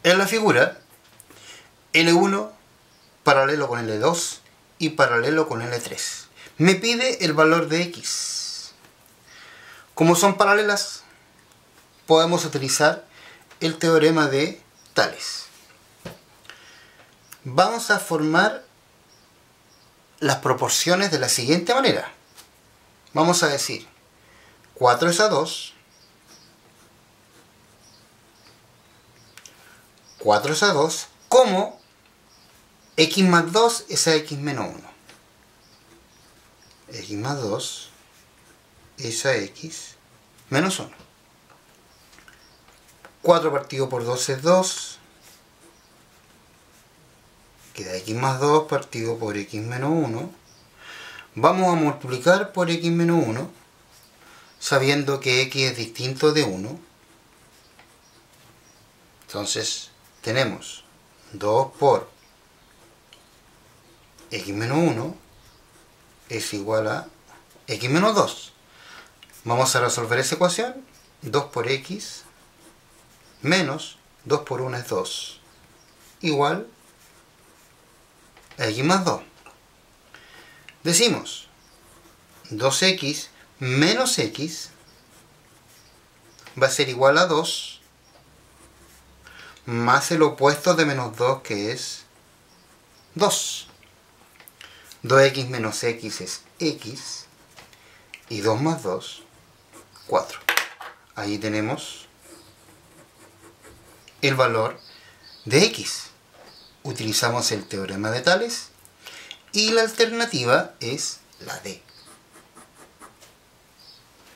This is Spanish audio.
En la figura, L1 paralelo con L2 y paralelo con L3. Me pide el valor de X. Como son paralelas, podemos utilizar el teorema de Tales. Vamos a formar las proporciones de la siguiente manera. Vamos a decir 4 es a 2, 4 es a 2, como x más 2 es a x menos 1. X más 2 es a x menos 1. 4 partido por 2 es 2. Queda x más 2 partido por x menos 1. Vamos a multiplicar por x menos 1, sabiendo que x es distinto de 1. Entonces tenemos 2 por x menos 1 es igual a x menos 2. Vamos a resolver esa ecuación. 2 por x menos 2 por 1 es 2, igual a x más 2. Decimos 2x menos x va a ser igual a 2 más el opuesto de menos 2, que es 2. 2x menos x es x, y 2 más 2, 4. Ahí tenemos el valor de x. Utilizamos el teorema de Tales y la alternativa es la D.